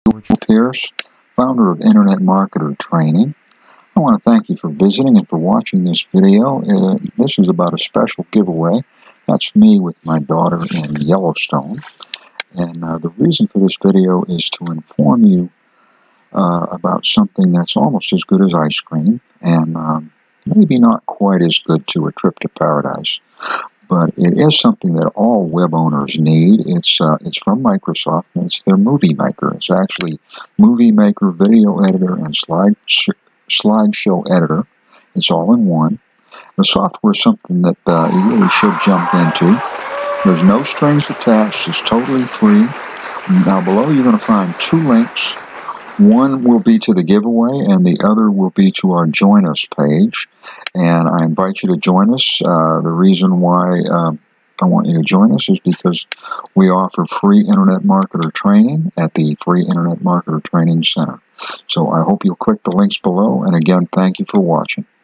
George Pierce, founder of Internet Marketer Training. I want to thank you for visiting and for watching this video. This is about a special giveaway. That's me with my daughter in Yellowstone. And the reason for this video is to inform you about something that's almost as good as ice cream and maybe not quite as good to a trip to paradise. But it is something that all web owners need. It's from Microsoft, and it's their Movie Maker. It's actually Movie Maker, Video Editor, and Slideshow Editor. It's all in one. The software is something that you really should jump into. There's no strings attached. It's totally free. Now below you're going to find two links. One will be to the giveaway, and the other will be to our Join Us page. And I invite you to join us. The reason why I want you to join us is because we offer free Internet Marketer training at the Free Internet Marketer Training Center. So I hope you'll click the links below. And again, thank you for watching.